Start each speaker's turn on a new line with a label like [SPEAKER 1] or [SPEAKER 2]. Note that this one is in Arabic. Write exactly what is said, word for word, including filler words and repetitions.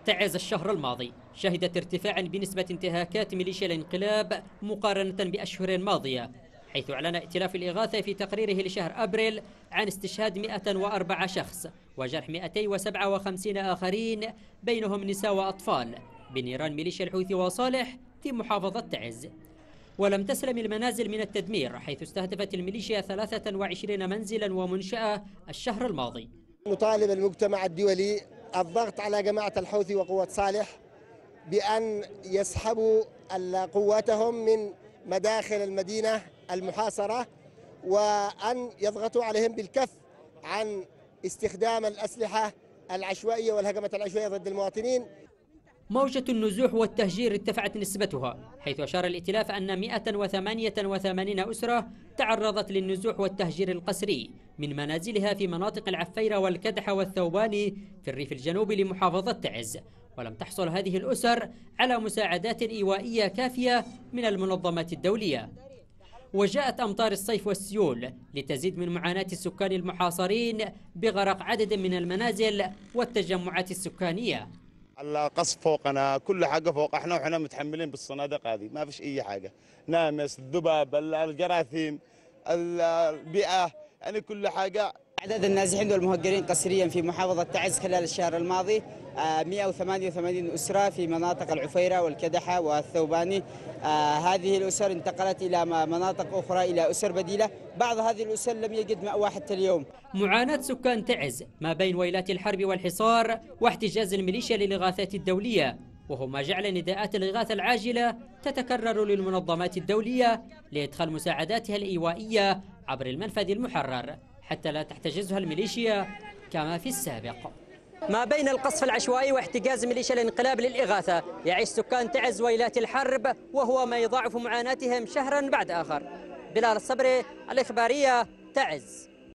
[SPEAKER 1] تعز الشهر الماضي شهدت ارتفاعا بنسبة انتهاكات ميليشيا الانقلاب مقارنة بأشهر ماضية، حيث أعلن ائتلاف الإغاثة في تقريره لشهر أبريل عن استشهاد مئة وأربعة شخص وجرح مئتين وسبعة وخمسين آخرين بينهم نساء وأطفال بنيران ميليشيا الحوثي وصالح في محافظة تعز. ولم تسلم المنازل من التدمير، حيث استهدفت الميليشيا ثلاثة وعشرين منزلا ومنشأة الشهر الماضي.
[SPEAKER 2] نطالب المجتمع الدولي الضغط على جماعة الحوثي وقوة صالح بأن يسحبوا قواتهم من مداخل المدينة المحاصرة، وأن يضغطوا عليهم بالكف عن استخدام الأسلحة العشوائية والهجمات العشوائية ضد المواطنين.
[SPEAKER 1] موجة النزوح والتهجير ارتفعت نسبتها، حيث أشار الائتلاف أن مئة وثمانية وثمانين أسرة تعرضت للنزوح والتهجير القسري من منازلها في مناطق العفيرة والكدحة والثوباني في الريف الجنوبي لمحافظة تعز، ولم تحصل هذه الأسر على مساعدات إيوائية كافية من المنظمات الدولية. وجاءت أمطار الصيف والسيول لتزيد من معاناة السكان المحاصرين بغرق عدد من المنازل والتجمعات السكانية.
[SPEAKER 3] القصف فوقنا، كل حاجه فوق، احنا وحنا متحملين بالصناديق هذه، ما فيش اي حاجه، نامس، الذباب، الجراثيم، البيئه، يعني كل حاجه.
[SPEAKER 4] عدد النازحين والمهجرين قسريا في محافظة تعز خلال الشهر الماضي مئة وثمانية وثمانين أسرة في مناطق العفيرة والكدحة والثوباني. هذه الأسر انتقلت إلى مناطق أخرى، إلى أسر بديلة. بعض هذه الأسر لم يجد مأوى حتى اليوم.
[SPEAKER 1] معاناة سكان تعز ما بين ويلات الحرب والحصار واحتجاز الميليشيا للإغاثات الدولية، وهو ما جعل نداءات الإغاثة العاجلة تتكرر للمنظمات الدولية لإدخال مساعداتها الإيوائية عبر المنفذ المحرر حتى لا تحتجزها الميليشيا كما في السابق. ما بين القصف العشوائي واحتجاز ميليشيا الانقلاب للإغاثة يعيش سكان تعز ويلات الحرب، وهو ما يضاعف معاناتهم شهرا بعد آخر. بلال الصبري، الإخبارية، تعز.